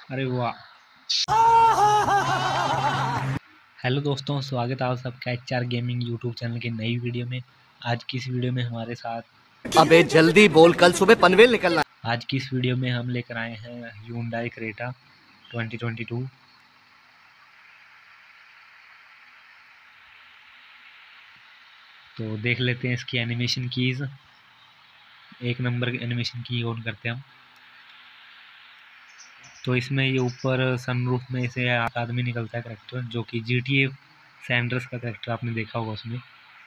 अरे वाह। हेलो दोस्तों, स्वागत है आप सबका HR गेमिंग यूट्यूब चैनल की नई वीडियो में। आज की इस वीडियो में हमारे साथ अबे जल्दी बोल, कल सुबह पनवेल निकलना। आज की इस वीडियो में हम लेकर आए हैं Hyundai Creta 2022। तो देख लेते हैं इसकी एनिमेशन कीज़। एक नंबर की एनिमेशन की ऑन करते हैं हम। तो इसमें ये ऊपर सनरूफ में से एक आदमी निकलता है करेक्टर, जो कि GTA सैंड्रस का करेक्टर आपने देखा होगा उसमें।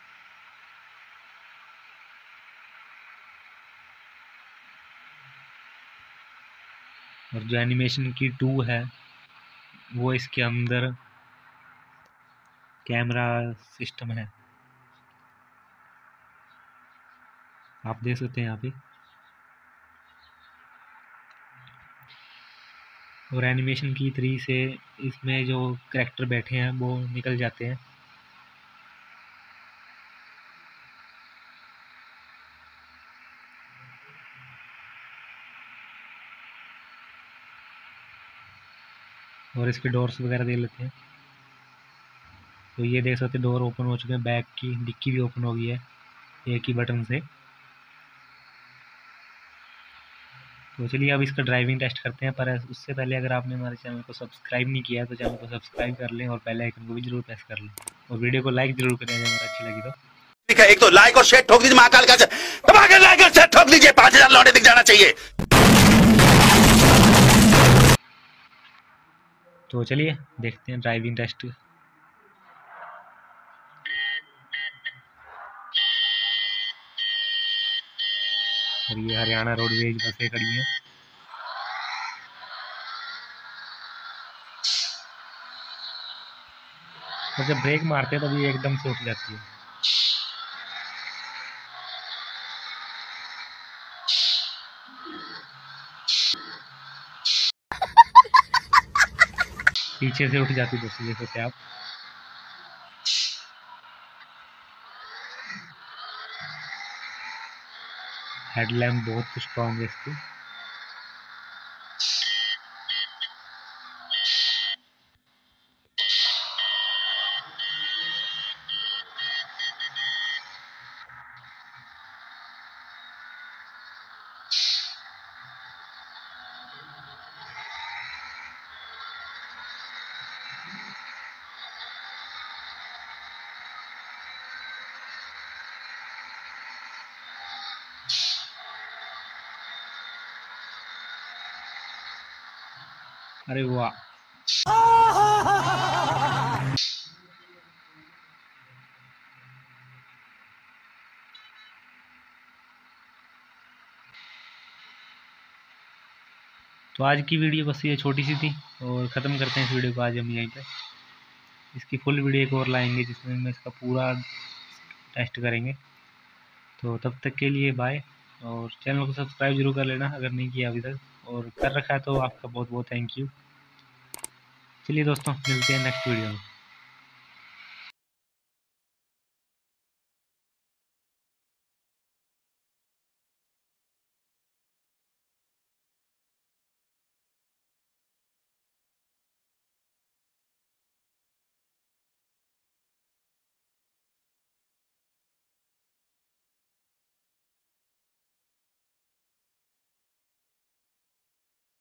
और जो एनिमेशन की 2 है वो इसके अंदर कैमरा सिस्टम है, आप देख सकते हैं यहाँ पे। और एनिमेशन की 3 से इसमें जो कैरेक्टर बैठे हैं वो निकल जाते हैं। और इसके डोर्स वगैरह देख लेते हैं। तो ये देख सकते हैं डोर ओपन हो चुके हैं, बैक की डिक्की भी ओपन हो गई है एक ही बटन से। तो चलिए अब इसका ड्राइविंग टेस्ट करते हैं, पर उससे पहले अगर आपने हमारे चैनल को सब्सक्राइब नहीं किया तो चैनल को सब्सक्राइब कर लें और बेल आइकन को भी जरूर प्रेस कर लें और वीडियो को लाइक जरूर करें अगर अच्छी लगी तो। ठीक है, एक तो लाइक और शेयर ठोक दीजिए, महाकाल का दबाकर लाइक और शेयर ठोक दीजिए, 5000 लौटे दिख जाना चाहिए। तो चलिए देखते हैं ड्राइविंग टेस्ट। और ये हरियाणा रोडवेज बसें खड़ी हैं। और जब ब्रेक मारते हैं तब ये एकदम से उठ जाती है। पीछे से उठ जाती है दोस्तों, देख सकते हैं आप। हेडलैम्प बहुत स्ट्रॉन्ग है इसकी। अरे वाह। तो आज की वीडियो बस ये छोटी सी थी और ख़त्म करते हैं इस वीडियो को आज हम यहीं पे। इसकी फुल वीडियो एक और लाएंगे जिसमें हम इसका पूरा टेस्ट करेंगे। तो तब तक के लिए बाय, और चैनल को सब्सक्राइब जरूर कर लेना अगर नहीं किया अभी तक, और कर रखा है तो आपका बहुत बहुत थैंक यू। चलिए दोस्तों, मिलते हैं नेक्स्ट वीडियो में।